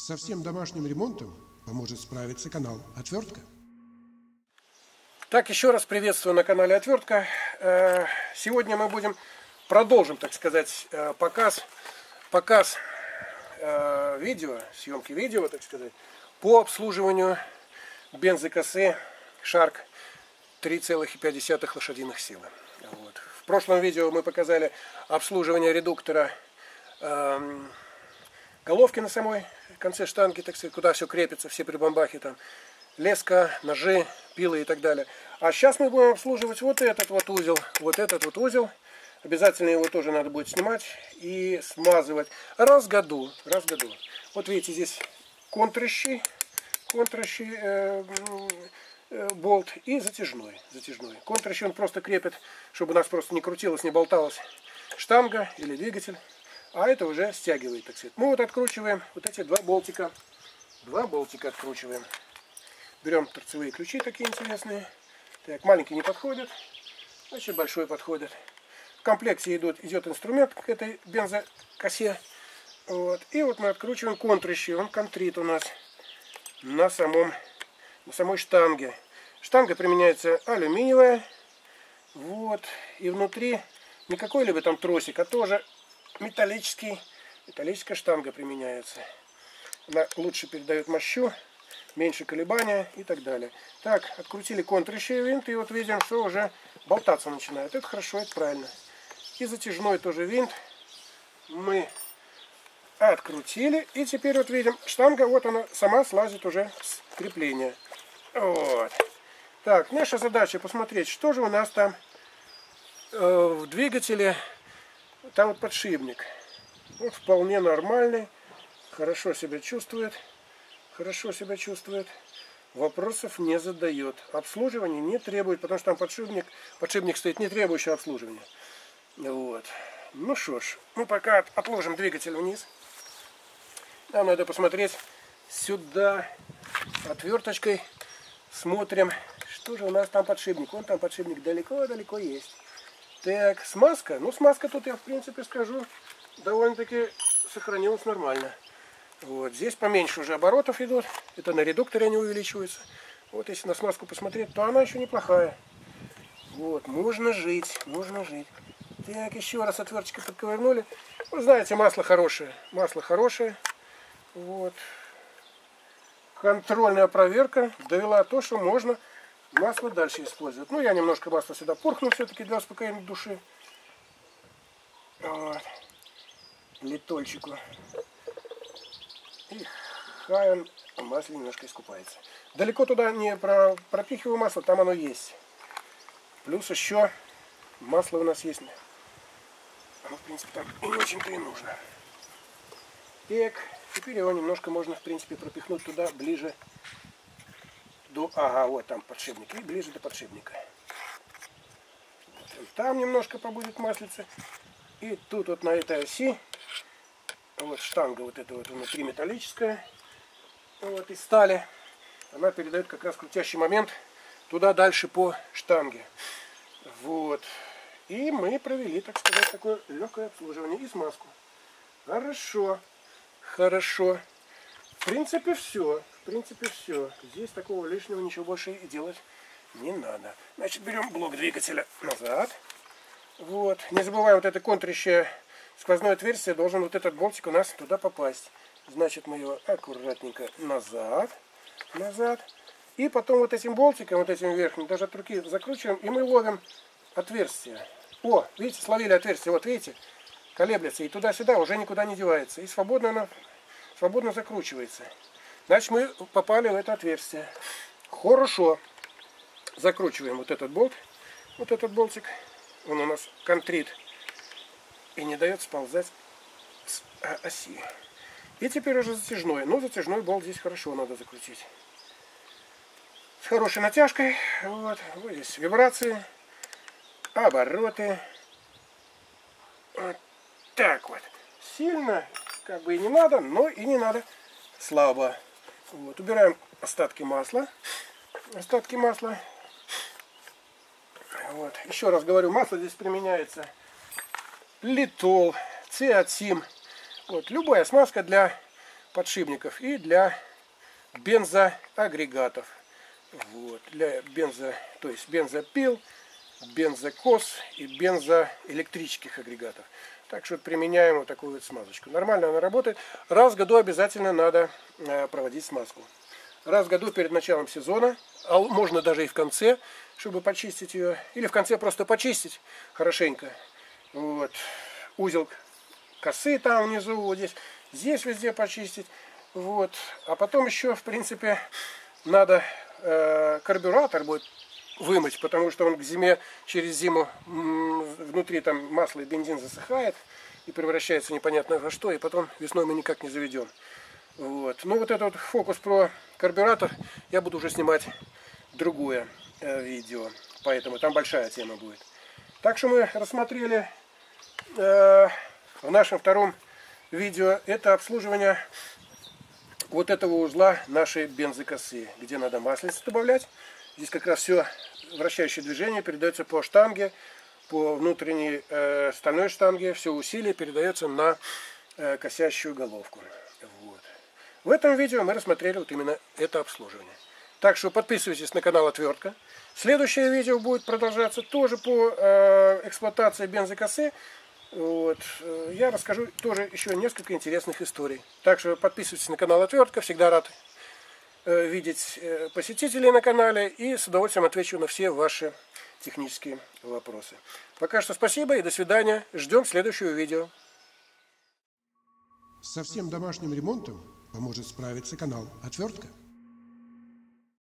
Со всем домашним ремонтом поможет справиться канал «Отвертка». Так, еще раз приветствую на канале Отвертка. Сегодня мы продолжим, так сказать, показ видео, съемки видео, так сказать, по обслуживанию бензокосы Shark 3,5 лошадиных силы. Вот. В прошлом видео мы показали обслуживание редуктора головки на самой конце штанги, так сказать, куда все крепится, все прибамбахи, там леска, ножи, пилы и так далее. А сейчас мы будем обслуживать вот этот вот узел. Обязательно его тоже надо будет снимать и смазывать раз в году. Вот видите, здесь контрящий болт и затяжной. Контрящий он просто крепит, чтобы у нас просто не крутилась, не болталась штанга или двигатель. А это уже стягивает, так сказать. Мы вот откручиваем вот эти два болтика. Два болтика откручиваем. Берем торцевые ключи такие интересные. Так, маленький не подходит, значит большой подходит. В комплекте идет инструмент к этой бензокосе. Вот. И вот мы откручиваем контрящий. Он контрит у нас на самой штанге. Штанга применяется алюминиевая. Вот. И внутри не какой-либо там тросик, а тоже металлическая штанга применяется. Она лучше передает мощу, меньше колебания и так далее. Так, открутили контрящий винт, и вот видим, что уже болтаться начинает. Это хорошо, это правильно. И затяжной тоже винт мы открутили. И теперь вот видим, штанга, вот она сама слазит уже с крепления. Вот. Так, наша задача посмотреть, что же у нас там в двигателе. Там вот подшипник. Вот вполне нормальный. Хорошо себя чувствует. Вопросов не задает. Обслуживание не требует, потому что там подшипник стоит не требующий обслуживания. Вот. Ну что ж, мы пока отложим двигатель вниз. Нам надо посмотреть сюда отверточкой. Смотрим, что же у нас там подшипник. Вон там подшипник далеко есть. Так, смазка. Ну, смазка тут, я в принципе скажу, довольно-таки сохранилась нормально. Вот, здесь поменьше уже оборотов идут. Это на редукторе они увеличиваются. Вот, если на смазку посмотреть, то она еще неплохая. Вот, можно жить. Так, еще раз отверточкой подковырнули. Вы знаете, масло хорошее. Вот. Контрольная проверка довела то, что можно масло дальше использовать. Ну, я немножко масла сюда порхну все-таки для успокоения души. Вот. Литольчику. И хай он в масле немножко искупается. Далеко туда не пропихиваю масло, там оно есть. Плюс еще масло у нас есть. Оно, в принципе, там и не очень-то и нужно. Так, теперь его немножко можно, в принципе, пропихнуть туда ближе. Ага, вот там подшипник. И ближе до подшипника. Вот, там немножко побудет маслица. И тут вот на этой оси вот штанга вот эта вот внутри металлическая. Вот из стали. Она передает как раз крутящий момент туда дальше по штанге. Вот. И мы провели, так сказать, такое легкое обслуживание и смазку. Хорошо. В принципе, все. Здесь такого лишнего ничего больше и делать не надо. Значит, берем блок двигателя назад. Вот. Не забываем, вот это контрящее сквозное отверстие, должен вот этот болтик у нас туда попасть. Значит, мы его аккуратненько назад. И потом вот этим болтиком, вот этим верхним, даже от руки закручиваем, и мы ловим отверстие. О, видите, словили отверстие. Вот видите, колеблется. И туда-сюда уже никуда не девается. И свободно закручивается. Значит, мы попали в это отверстие. Хорошо. Закручиваем вот этот болт. Вот этот болтик. Он у нас контрит. И не дает сползать с оси. И теперь уже затяжной. Но затяжной болт здесь хорошо надо закрутить. С хорошей натяжкой. Вот здесь вибрации. Обороты. Вот так вот. Сильно как бы и не надо, но и не надо слабо. Вот, убираем остатки масла. Вот. Еще раз говорю, масло здесь применяется литол, циацим. Вот. Любая смазка для подшипников и для бензоагрегатов. Вот, для то есть бензопил, бензокос и бензоэлектрических агрегатов. Так что применяем вот такую вот смазочку. Нормально она работает. Раз в году обязательно надо проводить смазку. Раз в году перед началом сезона, а можно даже и в конце, чтобы почистить ее. Или в конце просто почистить хорошенько. Вот. Узел косы там внизу, вот здесь везде почистить. Вот. А потом еще, в принципе, надо карбюратор будет вымыть, потому что он к зиме, через зиму внутри там масло и бензин засыхает и превращается непонятно во что, и потом весной мы никак не заведем. Вот. Ну вот этот вот фокус про карбюратор я буду уже снимать другое видео, поэтому там большая тема будет. Так что мы рассмотрели в нашем втором видео это обслуживание вот этого узла нашей бензокосы, где надо маслица добавлять. Здесь как раз все вращающее движение передается по штанге, по внутренней стальной штанге, все усилие передается на косящую головку. Вот. В этом видео мы рассмотрели вот именно это обслуживание. Так что подписывайтесь на канал Отвертка. Следующее видео будет продолжаться тоже по эксплуатации бензокосы. Вот. Я расскажу тоже еще несколько интересных историй. Так что подписывайтесь на канал Отвертка. Всегда рад видеть посетителей на канале и с удовольствием отвечу на все ваши технические вопросы. Пока что спасибо и до свидания. Ждем следующего видео. Со всем домашним ремонтом поможет справиться канал Отвертка.